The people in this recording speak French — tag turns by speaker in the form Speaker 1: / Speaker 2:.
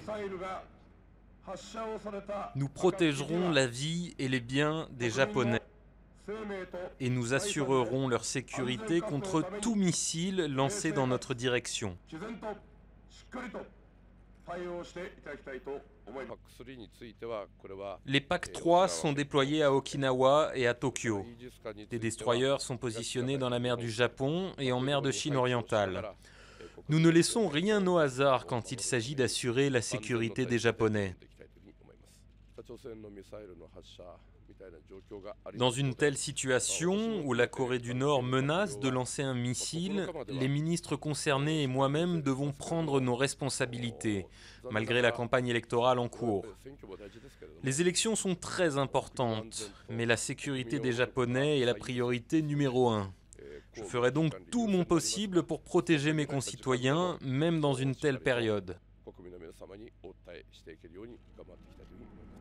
Speaker 1: Nous protégerons la vie et les biens des Japonais et nous assurerons leur sécurité contre tout missile lancé dans notre direction. Les PAC-3 sont déployés à Okinawa et à Tokyo. Les destroyers sont positionnés dans la mer du Japon et en mer de Chine orientale. Nous ne laissons rien au hasard quand il s'agit d'assurer la sécurité des Japonais. Dans une telle situation où la Corée du Nord menace de lancer un missile, les ministres concernés et moi-même devons prendre nos responsabilités, malgré la campagne électorale en cours. Les élections sont très importantes, mais la sécurité des Japonais est la priorité numéro 1. Je ferai donc tout mon possible pour protéger mes concitoyens, même dans une telle période.